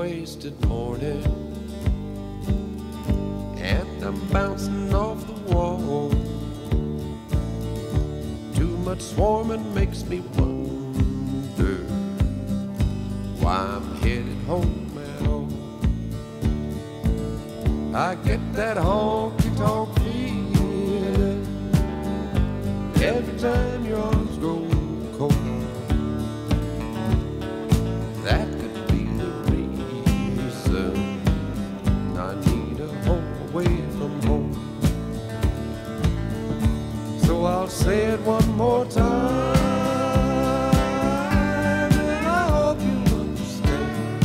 wasted morning, and I'm bouncing off the wall. Too much swarming makes me wonder why I'm headed home at all. I get that honky-tonk feeling every time your arms grow cold. That could be the reason I need a home away from home. So I'll say it one more time, and I hope you'll understand.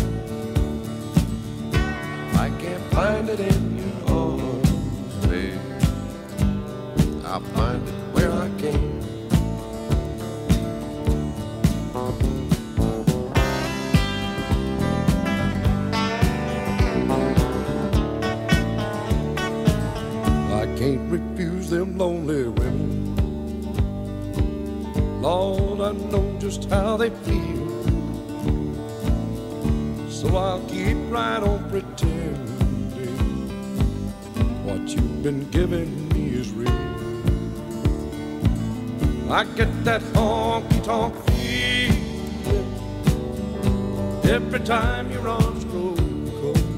I can't find it in your arms, babe. I'll find it where I can. I can't refuse them lonely women. Lord, I know just how they feel. So I'll keep right on pretending what you've been giving me is real. I get that honky-tonk feeling every time your arms grow cold.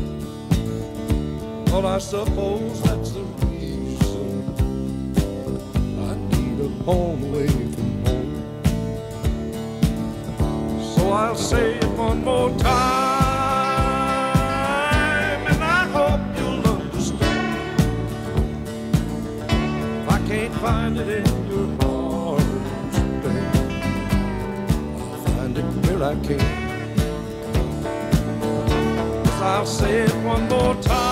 Well, I suppose that's the reason I need a home away from home. So I'll say it one more time, and I hope you'll understand. If I can't find it in your arms, babe, I'll find it where I can. I'll say it one more time.